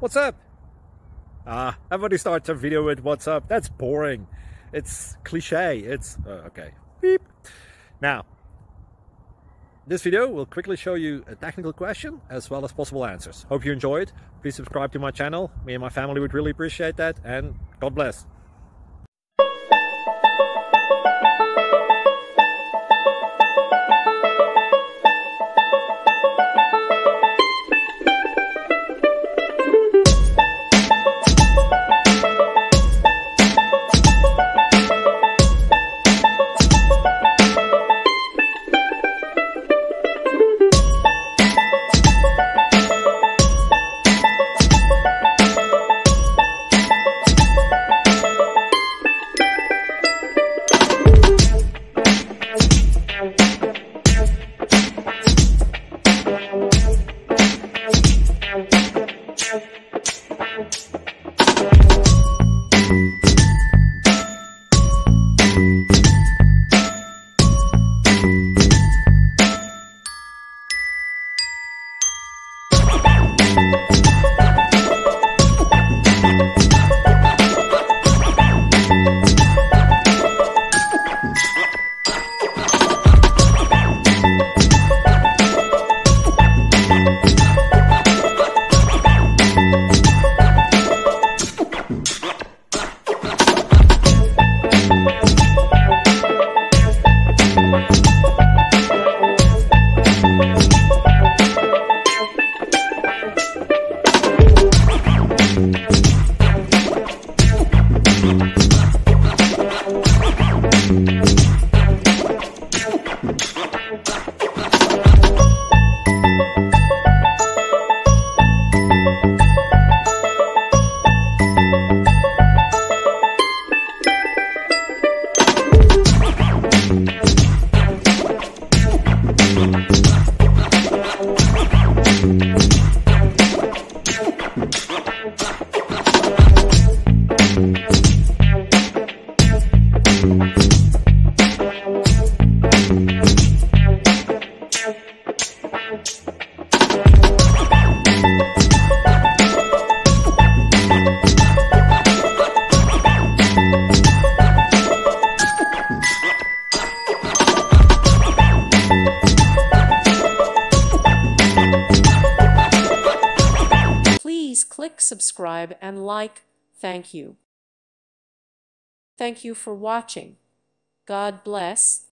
What's up? Everybody starts a video with what's up. That's boring. It's cliche. It's okay. Beep. Now, this video will quickly show you a technical question as well as possible answers. Hope you enjoyed. Please subscribe to my channel. Me and my family would really appreciate that, and God bless. Please click subscribe and like. Thank you. Thank you for watching. God bless.